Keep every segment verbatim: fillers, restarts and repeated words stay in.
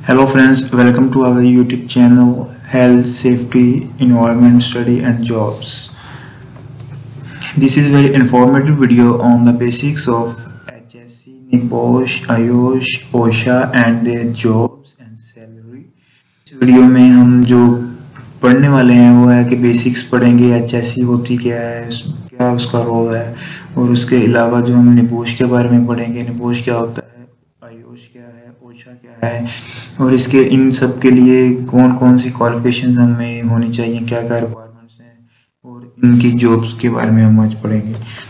Hello friends, welcome to our YouTube channel Health, Safety, Environment, Study and Jobs. This is a very informative video on the basics of H S C, NIBOSH, IOSH, OSHA and their jobs and salary. इस video में हम जो पढ़ने वाले हैं वो है कि बेसिक्स पढ़ेंगे, H S C होती क्या है, क्या उसका रोल है, और उसके अलावा जो हम निबोश के बारे में पढ़ेंगे, निबोश क्या होता है, आयुष क्या है, ओशा क्या है, और इसके इन सब के लिए कौन कौन सी क्वालिफिकेशन हमें होनी चाहिए, क्या क्या रिक्वायरमेंट्स हैं, और इनकी जॉब्स के बारे में हम आज पढ़ेंगे।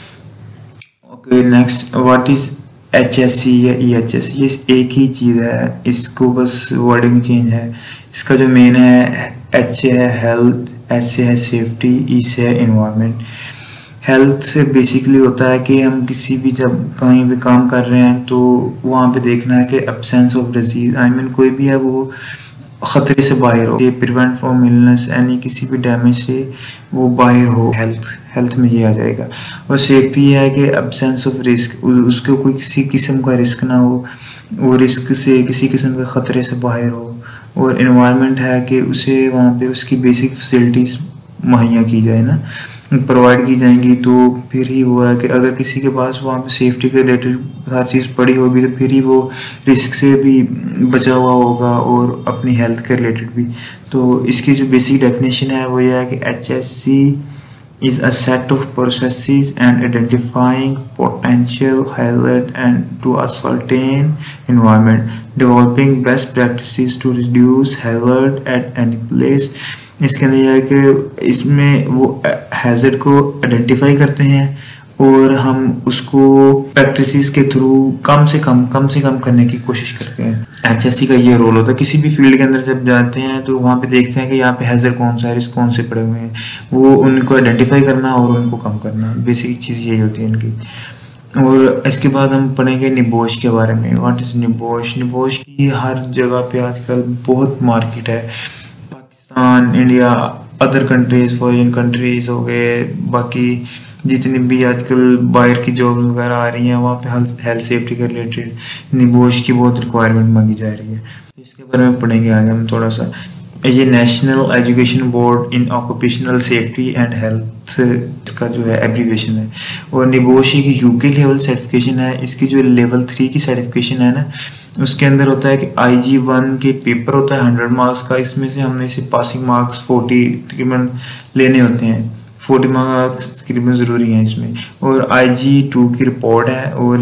Okay, next, what is H S C या ई एच एस? ये एक ही चीज़ है, इसको बस वर्डिंग चेंज है। इसका जो मेन है, एच से है हेल्थ, एस से है सेफ्टी, ई से है इन्वायरमेंट। हेल्थ से बेसिकली होता है कि हम किसी भी जब कहीं भी काम कर रहे हैं तो वहाँ पे देखना है कि absence of disease, I mean कोई भी है वो ख़तरे से बाहर हो, ये प्रिवेंट फ्रॉम इलनेस, यानी किसी भी डैमेज से वो बाहर हो, हेल्थ हेल्थ में ये आ जाएगा। और सेफ्टी है कि एब्सेंस ऑफ रिस्क, उसको कोई किसी किस्म का रिस्क ना हो, वो रिस्क से किसी किस्म के ख़तरे से बाहर हो। और इन्वायरमेंट है कि उसे वहाँ पे उसकी बेसिक फैसिलिटीज़ मुहैया की जाए ना, प्रोवाइड की जाएंगी, तो फिर ही वो है कि अगर किसी के पास वहाँ पे सेफ्टी के रिलेटेड हर चीज़ पड़ी होगी तो फिर ही वो रिस्क से भी बचा हुआ होगा और अपनी हेल्थ के रिलेटेड भी। तो इसकी जो बेसिक डेफिनेशन है वो ये है कि H S C is a set of processes and identifying potential hazard and to ascertain environment, developing best practices to reduce hazard at any place. इसके अंदर यह है कि इसमें वो हैजर्ड को आइडेंटिफाई करते हैं और हम उसको प्रैक्टिसेस के थ्रू कम से कम कम से कम करने की कोशिश करते हैं। एच एस सी का ये रोल होता है। किसी भी फील्ड के अंदर जब जाते हैं तो वहाँ पे देखते हैं कि यहाँ पे हैजर्ड कौन सा है, रिस्क कौन से पड़े हुए हैं, वो उनको आइडेंटिफाई करना और उनको कम करना, बेसिक चीज़ यही होती है इनकी। और इसके बाद हम पढ़ेंगे निबोश के बारे में। What is NEBOSH? निबोश की हर जगह पे आजकल बहुत मार्केट है। Pakistan, India, other countries, foreign countries हो गए, बाकी जितनी भी आजकल बाहर की जॉब वगैरह आ रही हैं वहाँ पे हेल्थ सेफ्टी के रिलेटेड निबोश की बहुत रिक्वायरमेंट मांगी जा रही है। तो इसके बारे में पढ़ेंगे आज हम थोड़ा सा। ये national education board in occupational safety and health, इसका जो है एब्रीविएशन है। और निबोश एक यूके लेवल सर्टिफिकेशन है। इसकी जो लेवल थ्री की सर्टिफिकेशन है ना, उसके अंदर होता है कि आई जी वन के पेपर होता है हंड्रेड मार्क्स का, इसमें से हमने इसे पासिंग मार्क्स फोर्टी तकरीबन लेने होते हैं, फोर्टी मार्क्स तकरीबन ज़रूरी हैं इसमें। और आई जी टू की रिपोर्ट है और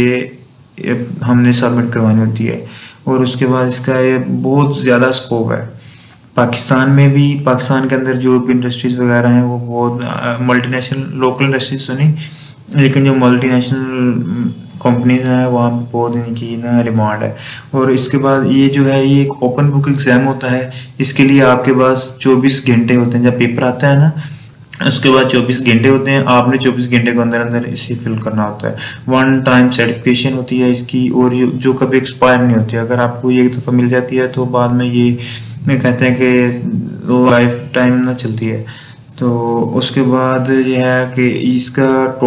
ये हमने सबमिट करवानी होती है। और उसके बाद इसका ये बहुत ज़्यादा स्कोप है पाकिस्तान में भी। पाकिस्तान के अंदर जो भी इंडस्ट्रीज़ वगैरह हैं वो बहुत मल्टीनेशनल, लोकल इंडस्ट्रीज तो नहीं, लेकिन जो मल्टीनेशनल कंपनीज हैं वहाँ पे बहुत इनकी ना डिमांड है। और इसके बाद ये जो है ये एक ओपन बुक एग्ज़ाम होता है। इसके लिए आपके पास चौबीस घंटे होते हैं। जब पेपर आता है ना उसके बाद चौबीस घंटे होते हैं, आपने चौबीस घंटे के अंदर अंदर इसे फिल करना होता है। वन टाइम सर्टिफिकेशन होती है इसकी, और ये जो कभी एक्सपायर नहीं होती है। अगर आपको ये एक दफ़ा मिल जाती है तो बाद में ये में कहते हैं कि लाइफ टाइम ना चलती है। तो उसके बाद यह है कि इसका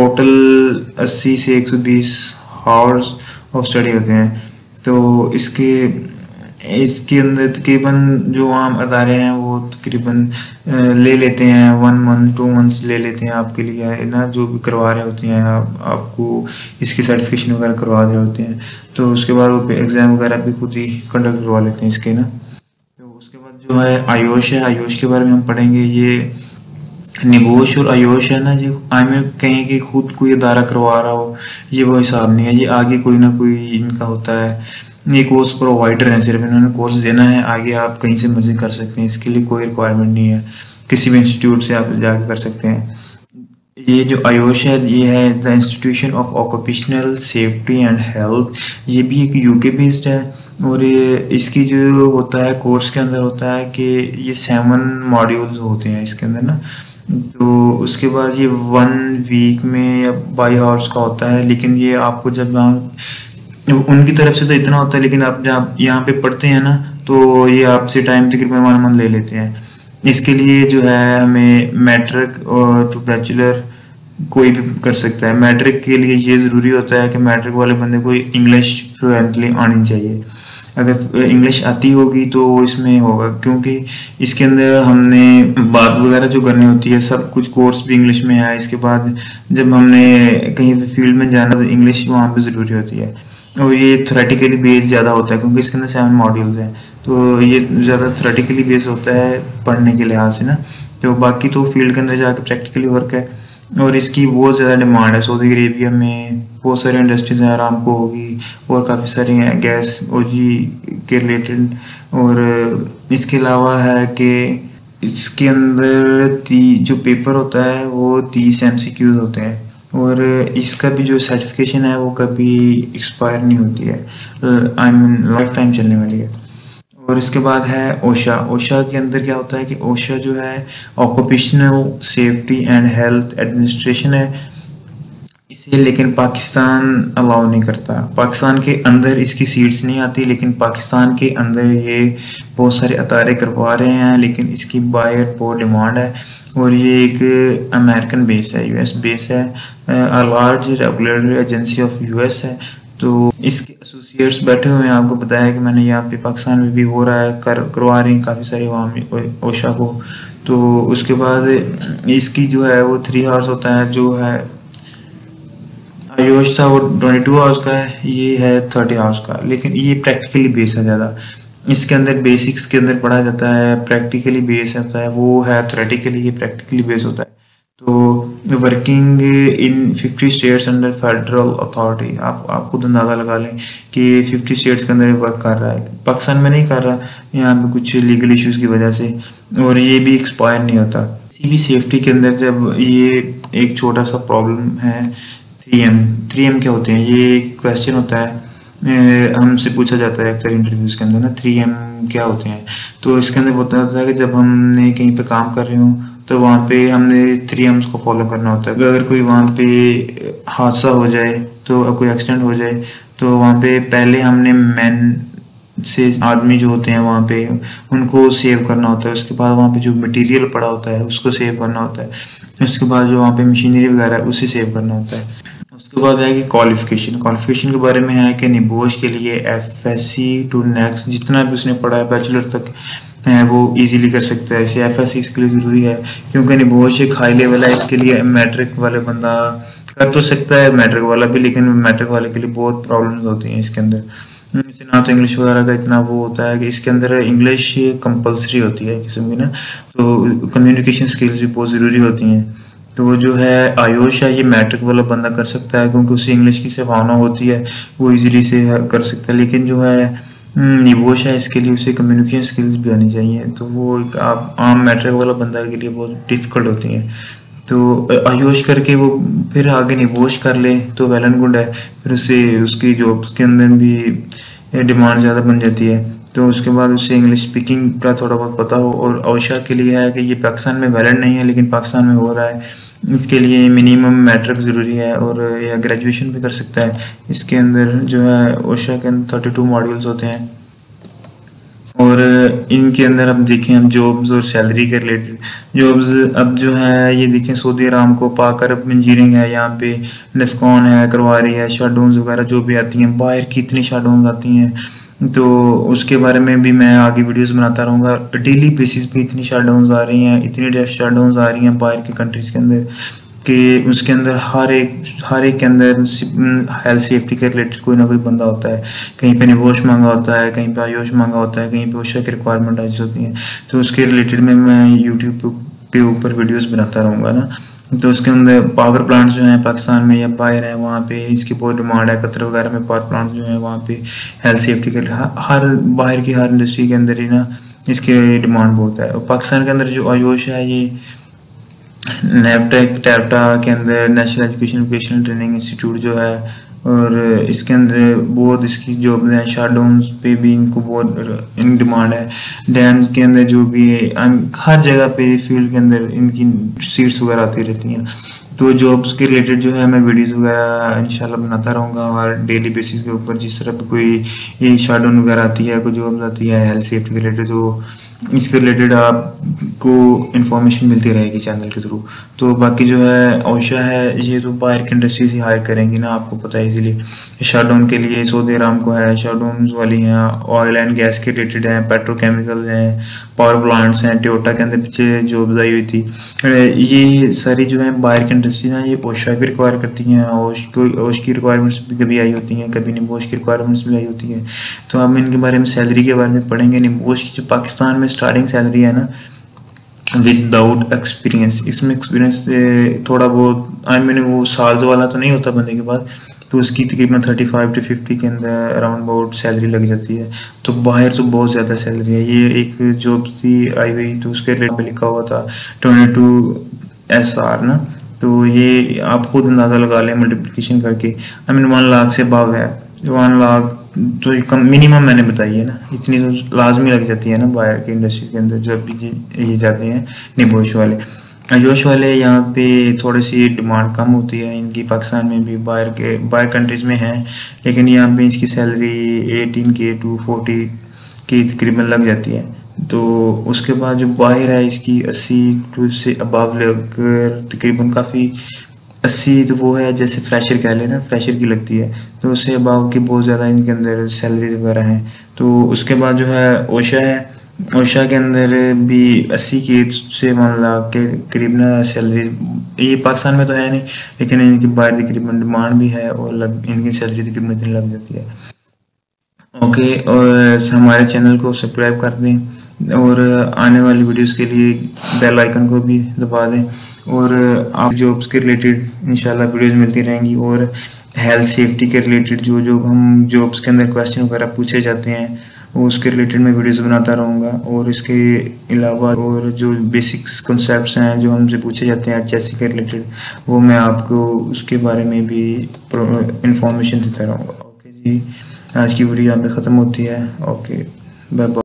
टोटल अस्सी से एक सौ बीस आवर्स ऑफ स्टडी होते हैं। तो इसके इसके अंदर तकरीबन जो आम अदारे हैं वो तकरीबन ले लेते हैं वन मंथ टू मंथ्स ले लेते हैं आपके लिए ना, जो भी करवा रहे होते हैं आप, आपको इसकी सर्टिफिकेशन वगैरह करवा रहे होते हैं। तो उसके बाद वो एग्ज़ाम वगैरह भी खुद ही कंडक्ट करवा लेते हैं इसके ना। तो उसके बाद जो है आयुष है, आयुष के बारे में हम पढ़ेंगे। ये निबोश और आयुष है ना, जो आई मीन कहीं कि खुद कोई अदारा करवा रहा हो, ये वो हिसाब नहीं है। ये आगे कोई ना कोई इनका होता है, ये कोर्स प्रोवाइडर हैं, सिर्फ इन्होंने कोर्स देना है, आगे आप कहीं से मर्जी कर सकते हैं। इसके लिए कोई रिक्वायरमेंट नहीं है, किसी भी इंस्टीट्यूट से आप जाकर कर सकते हैं। ये जो आयुष है ये है the institution of occupational safety and health. ये भी एक यूके बेस्ड है। और ये इसकी जो होता है कोर्स के अंदर होता है कि ये सेवन मॉड्यूल्स होते हैं इसके अंदर ना। तो उसके बाद ये वन वीक में या बाई आवर्स का होता है, लेकिन ये आपको जब यहाँ उनकी तरफ से तो इतना होता है, लेकिन आप जब यहाँ पे पढ़ते हैं ना तो ये आपसे टाइम तकरीबन वन मंथ ले लेते हैं। इसके लिए जो है हमें मैट्रिक और टू बैचलर कोई भी कर सकता है। मैट्रिक के लिए ये ज़रूरी होता है कि मैट्रिक वाले बंदे को इंग्लिश फ्लुएंटली आनी चाहिए। अगर इंग्लिश आती होगी तो इसमें होगा, क्योंकि इसके अंदर हमने बात वगैरह जो करनी होती है, सब कुछ कोर्स भी इंग्लिश में है। इसके बाद जब हमने कहीं भी फील्ड में जाना तो इंग्लिश वहाँ पे ज़रूरी होती है। और ये थ्योरेटिकली बेस ज़्यादा होता है क्योंकि इसके अंदर सेवन मॉड्यूल्स हैं, तो ये ज़्यादा थ्योरेटिकली बेस होता है पढ़ने के लिहाज से ना। तो बाकी तो फील्ड के अंदर जाकर प्रैक्टिकली वर्क है और इसकी बहुत ज़्यादा डिमांड है। सऊदी अरेबिया में बहुत सारी इंडस्ट्रीज हैं, आरामको होगी और काफ़ी सारी हैं गैस ओजी के रिलेटेड। और इसके अलावा है कि इसके अंदर ती जो पेपर होता है वो तीस एम सी क्यूज होते हैं और इसका भी जो सर्टिफिकेशन है वो कभी एक्सपायर नहीं होती है, आई मीन लाइफ टाइम चलने वाली है। और इसके बाद है ओशा। ओशा के अंदर क्या होता है कि ओशा जो है occupational safety and health administration है इसे, लेकिन पाकिस्तान अलाउ नहीं करता। पाकिस्तान के अंदर इसकी सीट्स नहीं आती, लेकिन पाकिस्तान के अंदर ये बहुत सारे अतारे करवा रहे हैं, लेकिन इसकी बाहर बहुत डिमांड है। और ये एक अमेरिकन बेस है, यूएस बेस है, a large regulatory agency of US है। तो इसके एसोसिएट्स बैठे हुए हैं, आपको बताया कि मैंने यहाँ पे पाकिस्तान में भी हो रहा है, कर करवा रही हैं काफ़ी सारे अवामी ओशा को। तो उसके बाद इसकी जो है वो थ्री आवर्स होता है, जो है आयोश था वो ट्वेंटी टू आवर्स का है, ये है थर्टी आवर्स का। लेकिन ये प्रैक्टिकली बेस है ज़्यादा, इसके अंदर बेसिक्स के अंदर पढ़ा जाता है, प्रैक्टिकली बेस होता है, वो है थ्योरेटिकली, ये प्रैक्टिकली बेस होता है। तो working in fifty states under federal authority, आप आप खुद अंदाज़ा लगा लें कि फिफ्टी स्टेट्स के अंदर वर्क कर रहा है। पाकिस्तान में नहीं कर रहा, यहाँ पे कुछ लीगल इश्यूज़ की वजह से, और ये भी एक्सपायर नहीं होता। किसी भी सेफ्टी के अंदर जब ये एक छोटा सा प्रॉब्लम है, थ्री एम थ्री एम क्या होते हैं, ये क्वेश्चन होता है, हमसे पूछा जाता है अक्सर इंटरव्यूज़ के अंदर ना, थ्री एम क्या होते हैं। तो इसके अंदर होता है कि जब हमने कहीं पे काम कर रहे हो तो वहाँ पे हमने थ्री एम्स को फॉलो करना होता है। अगर कोई वहाँ पे हादसा हो जाए, तो कोई एक्सीडेंट हो जाए, तो वहाँ पे पहले हमने मैन से आदमी जो होते हैं वहाँ पे उनको सेव करना होता है। उसके बाद वहाँ पे जो मटेरियल पड़ा होता है उसको सेव करना होता है। उसके बाद जो वहाँ पे मशीनरी वगैरह है उसे सेव करना होता है। उसके बाद है कि क्वालिफिकेशन क्वालिफिकेशन के बारे में है कि निबोश के लिए F S C to next जितना भी उसने पढ़ा है बैचलर तक है वो इजीली कर सकता है। इसे एफ एस सी इसके लिए ज़रूरी है क्योंकि निबोश एक हाई लेवल है, इसके लिए मैट्रिक वाले बंदा कर तो सकता है, मैट्रिक वाला भी, लेकिन मैट्रिक वाले के लिए बहुत प्रॉब्लम्स होती हैं इसके अंदर। इसे ना तो इंग्लिश वगैरह का इतना वो होता है कि इसके अंदर इंग्लिश कंपलसरी होती है किस्म की ना, तो कम्युनिकेशन स्किल्स भी बहुत ज़रूरी होती हैं। तो वो जो है आयोश है, ये मैट्रिक वाला बंदा कर सकता है क्योंकि उसे इंग्लिश की संभावना होती है, वो इजीली से कर सकता है। लेकिन जो है निबोश है, इसके लिए उसे कम्युनिकेशन स्किल्स भी आनी चाहिए, तो वो एक आप आम मैट्रिक वाला बंदा के लिए बहुत डिफ़िकल्ट होती हैं। तो आयोश करके वो फिर आगे निबोश कर ले तो वेल एंड गुड है, फिर उससे उसकी जॉब्स के अंदर भी डिमांड ज़्यादा बन जाती है। तो उसके बाद उसे इंग्लिश स्पीकिंग का थोड़ा बहुत पता हो। और ओशा के लिए है कि ये पाकिस्तान में वैलिड नहीं है लेकिन पाकिस्तान में हो रहा है, इसके लिए मिनिमम मैट्रिक ज़रूरी है और या ग्रेजुएशन भी कर सकता है। इसके अंदर जो है ओशा के अंदर थर्टी टू मॉड्यूल्स होते हैं और इनके अंदर अब देखें हम जॉब्स और सैलरी के रिलेटेड जॉब्स, अब जो है ये देखें सऊदी अरामको, पाक अरब इंजीनियरिंग है, यहाँ पे डिस्कॉन है, करवा रही है, शटडाउन्स वगैरह जो भी आती हैं, बाहर की इतनी शटडाउन्स आती हैं, तो उसके बारे में भी मैं आगे वीडियोस बनाता रहूँगा। डेली बेसिस पे इतनी शटडाउन्स आ रही हैं, इतनी शटडाउन्स आ रही हैं बाहर की कंट्रीज़ के अंदर कि उसके अंदर हर एक हर एक के अंदर हेल्थ सेफ्टी के रिलेटेड कोई ना कोई बंदा होता है। कहीं पे निबोश मांगा होता है, कहीं पे आयोश मांगा होता है, कहीं पे ओशा की रिक्वायरमेंट आज होती है। तो उसके रिलेटेड में मैं यूट्यूब के ऊपर वीडियोस बनाता रहूँगा ना। तो उसके अंदर पावर प्लांट्स जो हैं पाकिस्तान में या बाहर हैं वहाँ पे इसकी बहुत डिमांड है। कतर वगैरह में पावर प्लांट्स जो हैं वहाँ पे हेल्थ सेफ्टी के हर बाहर की हर इंडस्ट्री के अंदर ही ना इसकी डिमांड बहुत है। और पाकिस्तान के अंदर जो आयोश है ये नेपटेक टैप्टा के अंदर national education vocational training institute जो है, और इसके अंदर बहुत इसकी जो शटडाउन्स पे भी इनको बहुत इन डिमांड है। डैम्स के अंदर जो भी है हर जगह पे फील्ड के अंदर इनकी सीट्स वगैरह आती रहती हैं। तो जॉब्स के रिलेटेड जो है मैं वीडियोस वगैरह इंशाल्लाह बनाता रहूँगा हर डेली बेसिस के ऊपर। जिस तरह भी कोई ये शटडाउन वगैरह आती है, कोई जॉब्स आती है हेल्थ सेफ्टी के रिलेटेड, तो इसके रिलेटेड आप आपको इंफॉर्मेशन मिलती रहेगी चैनल के थ्रू। तो बाकी जो है ओशा है, ये तो बाहर की इंडस्ट्री से हायर करेंगी ना, आपको पता है। इसीलिए शटडाउन के लिए सऊदी अरामको है, शटडाउन वाली हैं, ऑयल एंड गैस के रिलेटेड हैं, पेट्रोकेमिकल हैं, पावर प्लांट्स हैं, टोयोटा के अंदर पीछे जॉब्स आई हुई थी। ये सारी जो है बाहर की इंडस्ट्री हैं, ये ओशा भी रिक्वायर करती हैं। ओश को ओश की रिक्वायरमेंट्स भी कभी आई होती हैं, कभी निबोश की रिक्वायरमेंट्स भी आई होती हैं। तो हम इनके बारे में सैलरी के बारे में पढ़ेंगे। निबोश की जो पाकिस्तान में स्टार्टिंग सैलरी है ना, विदाउट एक्सपीरियंस, इसमें एक्सपीरियंस थोड़ा बहुत आई मीन वो साल्स वाला तो नहीं होता बंदे के पास, तो उसकी तकरीबन थर्टी फाइव टू फिफ्टी के अंदर अराउंड अबाउट सैलरी लग जाती है। तो बाहर तो बहुत ज़्यादा सैलरी है। ये एक जॉब थी आई हुई, तो उसके रेट पे लिखा हुआ था ट्वेंटी टू एस आर ना, तो ये आप खुद अंदाज़ा लगा लें मल्टीप्लिकेशन करके। आई मीन वन लाख से अबव है, वन लाख तो कम मिनिमम मैंने बताई है ना, इतनी तो लाजमी लग जाती है ना बाहर की इंडस्ट्री के अंदर जब भी ये जाते हैं निबोश वाले। जोश वाले यहाँ पे थोड़ी सी डिमांड कम होती है इनकी, पाकिस्तान में भी बाहर के बाहर कंट्रीज़ में है, लेकिन यहाँ पे इसकी salary eighteen K to forty की तकरीबन लग जाती है। तो उसके बाद जो बाहर है इसकी अस्सी टू से अबाव लगकर तकरीबन काफ़ी, अस्सी तो वो है जैसे फ्रेशर कह लेना, फ्रेशर की लगती है, तो उससे अबाव की बहुत ज़्यादा इनके अंदर सैलरीज वगैरह हैं। तो उसके बाद जो है ओशा है, ओशा के अंदर भी अस्सी के से वन लाख के करीब ना सैलरी, ये पाकिस्तान में तो है नहीं, लेकिन इनकी बाहर तकरीबन डिमांड भी है और लग, इनकी सैलरी तकरीबन इतनी लग जाती है। ओके, और हमारे चैनल को सब्सक्राइब कर दें और आने वाली वीडियोस के लिए बेल आइकन को भी दबा दें, और आप जॉब्स के रिलेटेड इंशाल्लाह वीडियोस मिलती रहेंगी, और हेल्थ सेफ्टी के रिलेटेड जो जो हम जॉब्स के अंदर क्वेश्चन वगैरह पूछे जाते हैं उसके रिलेटेड मैं वीडियोस बनाता रहूँगा। और इसके अलावा और जो बेसिक्स कॉन्सेप्ट्स हैं जो हमसे पूछे जाते हैं एच एस सी के रिलेटेड, वो मैं आपको उसके बारे में भी इंफॉर्मेशन देता रहूँगा। ओके जी, आज की वीडियो यहाँ पे ख़त्म होती है। Okay, bye bye.